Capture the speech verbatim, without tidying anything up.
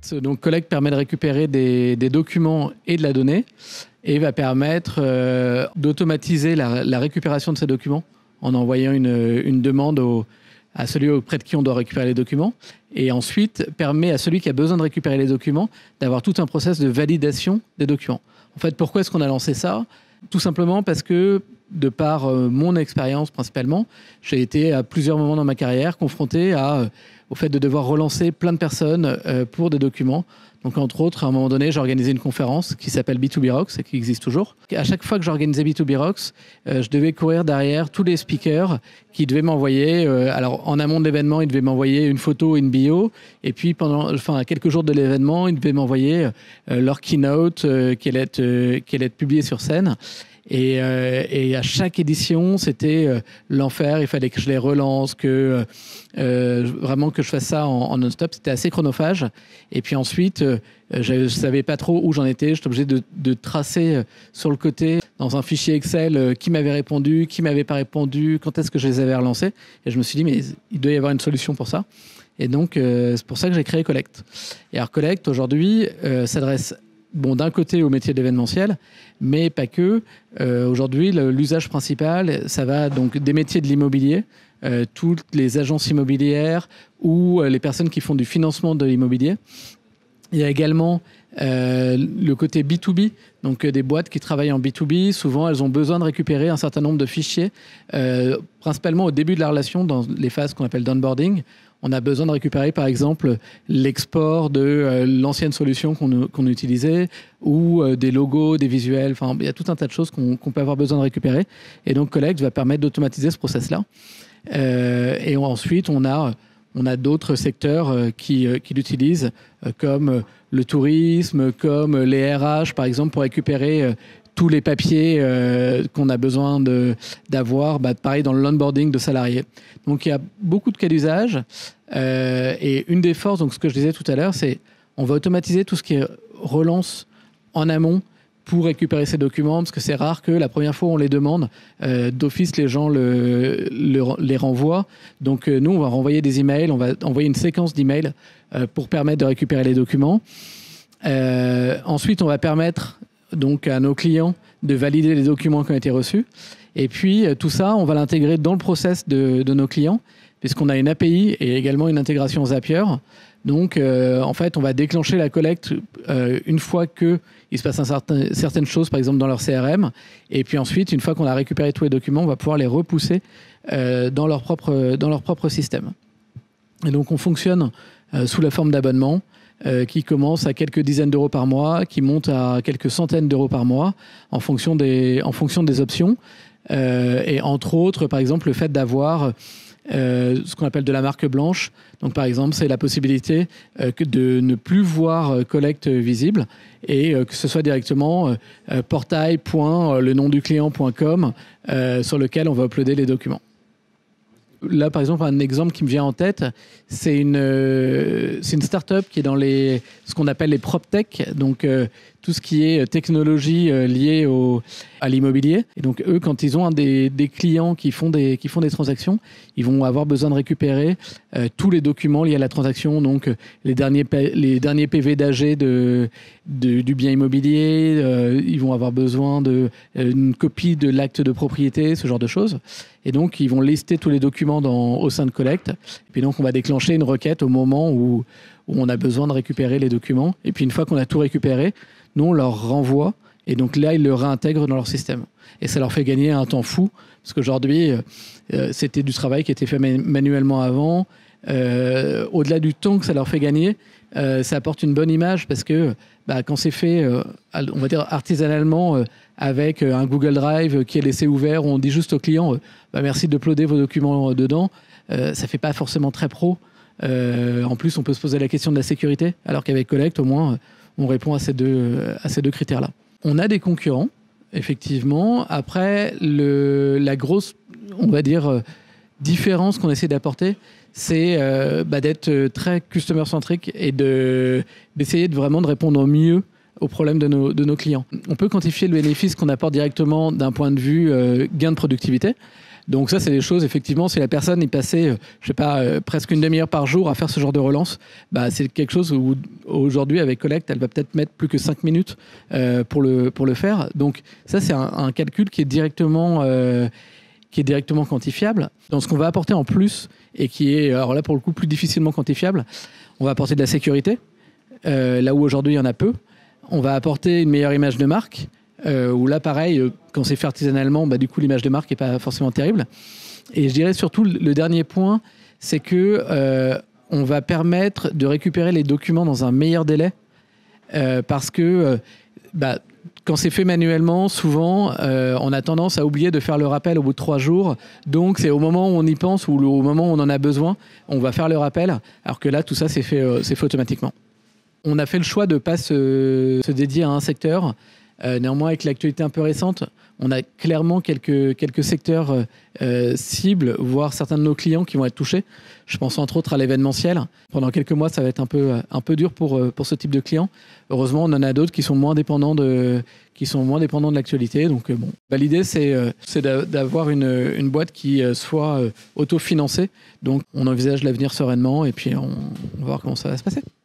Collect, donc Collect permet de récupérer des, des documents et de la donnée et va permettre euh, d'automatiser la, la récupération de ces documents en envoyant une, une demande au, à celui auprès de qui on doit récupérer les documents. Et ensuite, permet à celui qui a besoin de récupérer les documents d'avoir tout un process de validation des documents. En fait, pourquoi est-ce qu'on a lancé ça ? Tout simplement parce que, de par euh, mon expérience principalement, j'ai été à plusieurs moments dans ma carrière confronté à, euh, au fait de devoir relancer plein de personnes euh, pour des documents. Donc, entre autres, à un moment donné, j'ai organisé une conférence qui s'appelle B deux B Rocks et qui existe toujours. À chaque fois que j'organisais B deux B Rocks, euh, je devais courir derrière tous les speakers qui devaient m'envoyer, euh, alors en amont de l'événement, ils devaient m'envoyer une photo et une bio. Et puis, pendant, enfin, à quelques jours de l'événement, ils devaient m'envoyer euh, leur keynote euh, qui allait être, euh, qui allait être publiée sur scène. Et, euh, et à chaque édition, c'était euh, l'enfer. Il fallait que je les relance, que euh, vraiment que je fasse ça en, en non-stop. C'était assez chronophage. Et puis ensuite, euh, je ne savais pas trop où j'en étais. J'étais obligé de, de tracer euh, sur le côté, dans un fichier Excel, euh, qui m'avait répondu, qui m'avait pas répondu, quand est-ce que je les avais relancés. Et je me suis dit, mais il doit y avoir une solution pour ça. Et donc, euh, c'est pour ça que j'ai créé Collect. Et alors, Collect, aujourd'hui, euh, s'adresse... Bon, d'un côté au métier de l'événementiel, mais pas que. Euh, aujourd'hui, le, l'usage principal, ça va donc des métiers de l'immobilier, euh, toutes les agences immobilières ou euh, les personnes qui font du financement de l'immobilier. Il y a également euh, le côté B deux B, donc euh, des boîtes qui travaillent en B deux B. Souvent, elles ont besoin de récupérer un certain nombre de fichiers, euh, principalement au début de la relation, dans les phases qu'on appelle d'onboarding. On a besoin de récupérer, par exemple, l'export de euh, l'ancienne solution qu'on, qu'on utilisait ou euh, des logos, des visuels. Enfin, il y a tout un tas de choses qu'on, qu'on peut avoir besoin de récupérer. Et donc, Collect va permettre d'automatiser ce process-là. Euh, et ensuite, on a, on a d'autres secteurs euh, qui, euh, qui l'utilisent, euh, comme le tourisme, comme les R H, par exemple, pour récupérer euh, tous les papiers euh, qu'on a besoin de, d'avoir, bah, pareil dans l'onboarding de salariés. Donc, il y a beaucoup de cas d'usage. Euh, et une des forces, donc ce que je disais tout à l'heure, c'est on va automatiser tout ce qui est relance en amont pour récupérer ces documents, parce que c'est rare que la première fois où on les demande, euh, d'office, les gens le, le, les renvoient. Donc, euh, nous, on va renvoyer des emails, on va envoyer une séquence d'emails euh, pour permettre de récupérer les documents. Euh, ensuite, on va permettre donc à nos clients de valider les documents qui ont été reçus. Et puis, tout ça, on va l'intégrer dans le process de, de nos clients, puisqu'on a une A P I et également une intégration Zapier. Donc, euh, en fait, on va déclencher la collecte euh, une fois qu'il se passe un certain, certaines choses, par exemple, dans leur C R M. Et puis ensuite, une fois qu'on a récupéré tous les documents, on va pouvoir les repousser euh, dans leur propre, dans leur propre système. Et donc, on fonctionne euh, sous la forme d'abonnement. Euh, qui commence à quelques dizaines d'euros par mois, qui monte à quelques centaines d'euros par mois en fonction des, en fonction des options. Euh, et entre autres, par exemple, le fait d'avoir euh, ce qu'on appelle de la marque blanche. Donc, par exemple, c'est la possibilité euh, que de ne plus voir euh, Collect visible et euh, que ce soit directement euh, portail point le nom du client point com euh, sur lequel on va uploader les documents. Là, par exemple, un exemple qui me vient en tête, c'est une, euh, c'est une start-up qui est dans les, ce qu'on appelle les PropTech, donc euh, tout ce qui est technologie euh, liée au, à l'immobilier. Et donc, eux, quand ils ont un des, des clients qui font des, qui font des transactions, ils vont avoir besoin de récupérer euh, tous les documents liés à la transaction, donc les derniers, les derniers P V d'A G de, de, du bien immobilier, euh, ils vont avoir besoin d'une copie de l'acte de propriété, ce genre de choses. Et donc, ils vont lister tous les documents dans, au sein de Collect. Et puis donc, on va déclencher une requête au moment où, où on a besoin de récupérer les documents. Et puis, une fois qu'on a tout récupéré, nous, on leur renvoie. Et donc là, ils le réintègrent dans leur système. Et ça leur fait gagner un temps fou. Parce qu'aujourd'hui, euh, c'était du travail qui était fait manuellement avant. Euh, au-delà du temps que ça leur fait gagner, euh, ça apporte une bonne image parce que bah, quand c'est fait, euh, on va dire artisanalement, euh, avec un Google Drive qui est laissé ouvert, où on dit juste au client euh, bah, merci d'uploader vos documents dedans, euh, ça ne fait pas forcément très pro. Euh, en plus, on peut se poser la question de la sécurité, alors qu'avec Collect, au moins, on répond à ces deux, à ces deux critères-là. On a des concurrents, effectivement. Après, le, la grosse, on va dire, différence qu'on essaie d'apporter, c'est euh, bah, d'être très customer-centric et de, d'essayer de vraiment de répondre au mieux aux problèmes de nos, de nos clients. On peut quantifier le bénéfice qu'on apporte directement d'un point de vue euh, gain de productivité. Donc ça, c'est des choses, effectivement, si la personne est passée, je sais pas, euh, presque une demi-heure par jour à faire ce genre de relance, bah, c'est quelque chose où aujourd'hui, avec Collect, elle va peut-être mettre plus que cinq minutes euh, pour, le, pour le faire. Donc ça, c'est un, un calcul qui est directement... Euh, qui est directement quantifiable. Dans ce qu'on va apporter en plus, et qui est, alors là, pour le coup, plus difficilement quantifiable, on va apporter de la sécurité, euh, là où aujourd'hui, il y en a peu. On va apporter une meilleure image de marque, euh, où là, pareil, quand c'est fait artisanalement, bah, du coup, l'image de marque n'est pas forcément terrible. Et je dirais surtout, le dernier point, c'est que euh, on va permettre de récupérer les documents dans un meilleur délai, euh, parce que euh, bah, quand c'est fait manuellement, souvent, euh, on a tendance à oublier de faire le rappel au bout de trois jours. Donc, c'est au moment où on y pense ou au moment où on en a besoin, on va faire le rappel. Alors que là, tout ça, c'est fait, euh, c'est fait automatiquement. On a fait le choix de ne pas se, se dédier à un secteur. Euh, néanmoins, avec l'actualité un peu récente, on a clairement quelques, quelques secteurs euh, cibles, voire certains de nos clients qui vont être touchés. Je pense entre autres à l'événementiel. Pendant quelques mois, ça va être un peu, un peu dur pour, pour ce type de clients. Heureusement, on en a d'autres qui sont moins dépendants de, qui sont moins dépendants de l'actualité. Donc, bon. Bah, l'idée, c'est, c'est d'avoir une, une boîte qui soit autofinancée. Donc, on envisage l'avenir sereinement et puis on, on va voir comment ça va se passer.